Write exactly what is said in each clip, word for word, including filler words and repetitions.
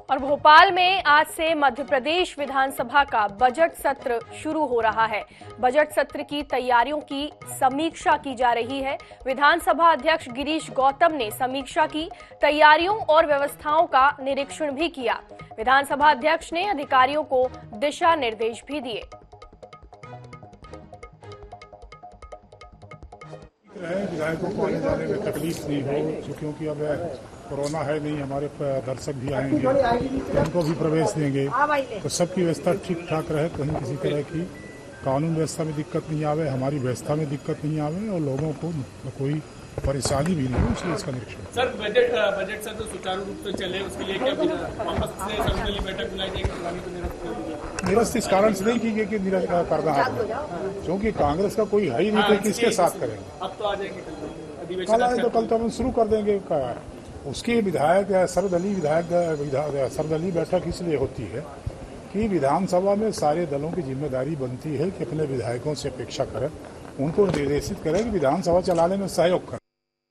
और भोपाल में आज से मध्य प्रदेश विधानसभा का बजट सत्र शुरू हो रहा है। बजट सत्र की तैयारियों की समीक्षा की जा रही है। विधानसभा अध्यक्ष गिरीश गौतम ने समीक्षा की, तैयारियों और व्यवस्थाओं का निरीक्षण भी किया। विधानसभा अध्यक्ष ने अधिकारियों को दिशा निर्देश भी दिए। विधायकों को आने जाने में तकलीफ नहीं हो, क्योंकि अब कोरोना है नहीं, हमारे दर्शक भी आएंगे तो उनको भी प्रवेश देंगे, तो सबकी व्यवस्था ठीक ठाक रहे, कहीं किसी तरह की कानून व्यवस्था में दिक्कत नहीं आवे, हमारी व्यवस्था में दिक्कत नहीं आवे और लोगों को कोई परेशानी भी नहीं हो, इसलिए इसका निरीक्षण। सर, बजट बजट सत्र तो सुचारू रूप से चले, उसके लिए क्या वापस से सर्वदलीय बैठक बुलाई जाएगी? निरस्त इस कारण से नहीं की गई कि निरस्त करना है, क्योंकि कांग्रेस का कोई है ही नहीं, तो किसके साथ करेंगे? अब तो आ जाएंगे, कल आए तो कल तो हम शुरू कर देंगे। उसके विधायक सर्वदलीय विधायक सर्वदलीय बैठक इसलिए होती है कि विधानसभा में सारे दलों की जिम्मेदारी बनती है कि अपने विधायकों से अपेक्षा करें, उनको निर्देशित करें कि विधानसभा चलाने में सहयोग करें।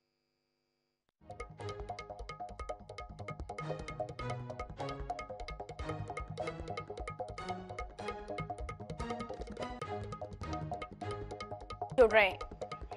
जुड़ रहे हैं।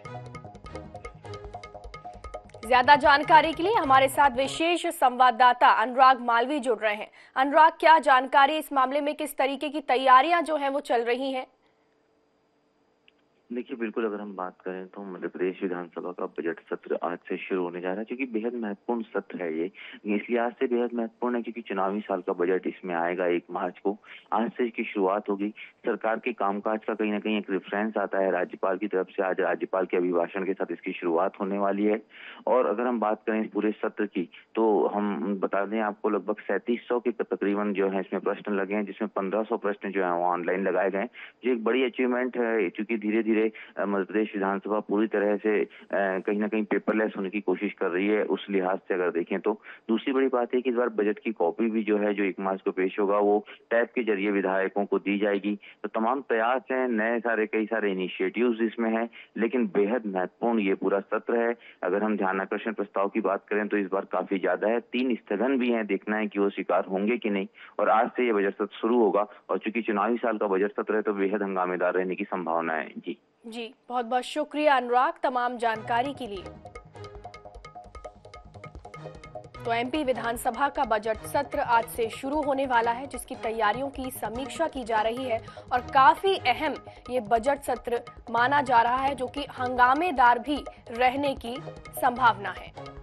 ज्यादा जानकारी के लिए हमारे साथ विशेष संवाददाता अनुराग मालवी जुड़ रहे हैं। अनुराग, क्या जानकारी इस मामले में, किस तरीके की तैयारियां जो हैं वो चल रही हैं? देखिए, बिल्कुल अगर हम बात करें तो मध्य प्रदेश विधानसभा का बजट सत्र आज से शुरू होने जा रहा है, क्योंकि बेहद महत्वपूर्ण सत्र है ये। इसलिए आज से बेहद महत्वपूर्ण है क्योंकि चुनावी साल का बजट इसमें आएगा एक मार्च को। आज से इसकी शुरुआत होगी। सरकार के कामकाज का कहीं ना कहीं एक रेफरेंस आता है राज्यपाल की तरफ से। आज राज्यपाल के अभिभाषण के साथ इसकी शुरुआत होने वाली है। और अगर हम बात करें इस पूरे सत्र की, तो हम बता दें आपको, लगभग सैंतीस सौ के तकरीबन जो है इसमें प्रश्न लगे हैं, जिसमें पंद्रह सौ प्रश्न जो है वो ऑनलाइन लगाए गए, जो एक बड़ी अचीवमेंट है, क्योंकि धीरे धीरे मध्य प्रदेश विधानसभा पूरी तरह से कहीं ना कहीं पेपरलेस होने की कोशिश कर रही है। उस लिहाज से अगर देखें तो दूसरी बड़ी बात है कि इस बार बजट की कॉपी भी जो है जो एक मार्च को पेश होगा वो टैब के जरिए विधायकों को दी जाएगी। तो तमाम प्रयास हैं, नए सारे कई सारे इनिशिएटिव्स इसमें हैं, लेकिन बेहद महत्वपूर्ण ये पूरा सत्र है। अगर हम ध्यान आकर्षण प्रस्ताव की बात करें तो इस बार काफी ज्यादा है। तीन स्थगन भी हैं, देखना है कि वो स्वीकार होंगे कि नहीं। और आज से ये बजट सत्र शुरू होगा और चूंकि चुनावी साल का बजट सत्र है तो बेहद हंगामेदार रहने की संभावना है। जी जी बहुत बहुत शुक्रिया अनुराग तमाम जानकारी के लिए। तो एमपी विधानसभा का बजट सत्र आज से शुरू होने वाला है, जिसकी तैयारियों की समीक्षा की जा रही है और काफी अहम ये बजट सत्र माना जा रहा है, जो कि हंगामेदार भी रहने की संभावना है।